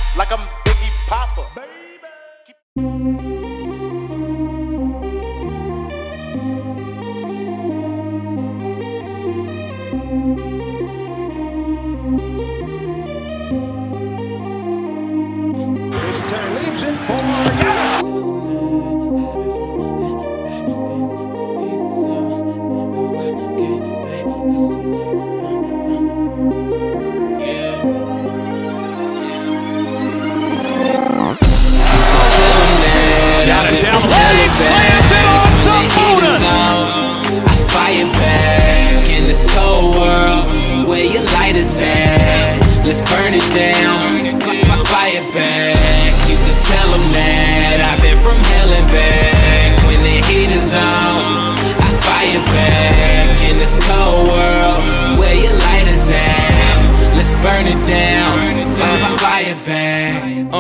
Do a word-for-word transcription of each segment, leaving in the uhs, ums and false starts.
like I'm Biggie Papa. This turn leaves it for Giannis. Giannis down the lane, slams it on some bonus. I fire back in this cold world. Where your light is at, let's burn it down. Fire back, you can tell them that I've been from hell and back. When the heat is on, I fire back in this cold world. Where your light is at, let's burn it down. Fire back,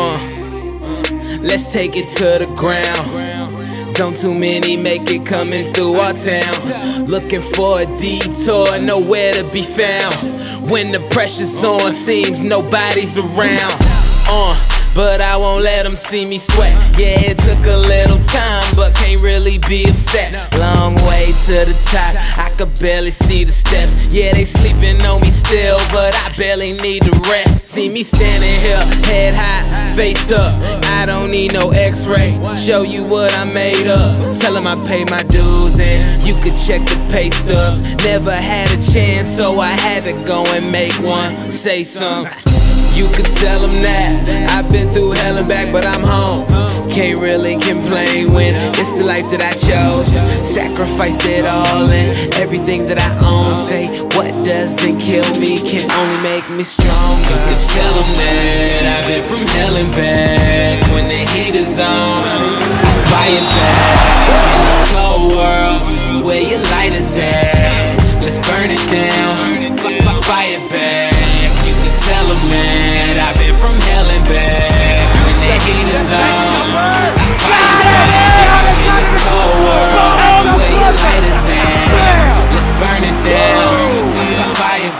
uh, let's take it to the ground. Don't too many make it coming through our town. Looking for a detour, nowhere to be found. When the pressure's on, seems nobody's around. Uh, but I won't let them see me sweat. Yeah, it took a little time, but can't really be upset. Long way to the top, I could barely see the steps. Yeah, they sleeping on me still, but I barely need to rest. See me standing here, head high, face up. I don't need no x-ray, show you what I made up. Tell them I pay my dues and you could check the pay stubs. Never had a chance, so I had to go and make one. Say something. You could tell them that I've been through hell and back, but I'm home. Can't really complain when it's the life that I chose. Sacrificed it all and everything that I own. Say what doesn't kill me can only make me stronger. You could tell them that I've been from hell and back. When the heat is on, I fire back in this cold world. Where your light is at, let's burn it down. Fire back. Tell them that I've been from hell and back. When the heat is on, I fire back in this cold world. Where your light is at, let's burn it down. Fire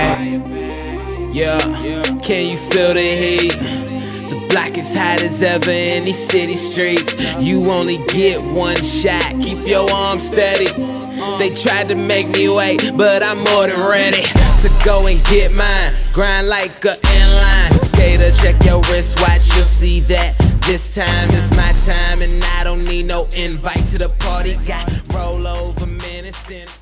back. Yeah, can you feel the heat? The block is hot as ever in these city streets. You only get one shot, keep your arms steady. They tried to make me wait, but I'm more than ready to go and get mine. Grind like a inline skater, check your wristwatch, you'll see that this time is my time. And I don't need no invite to the party, got roll over minutes in.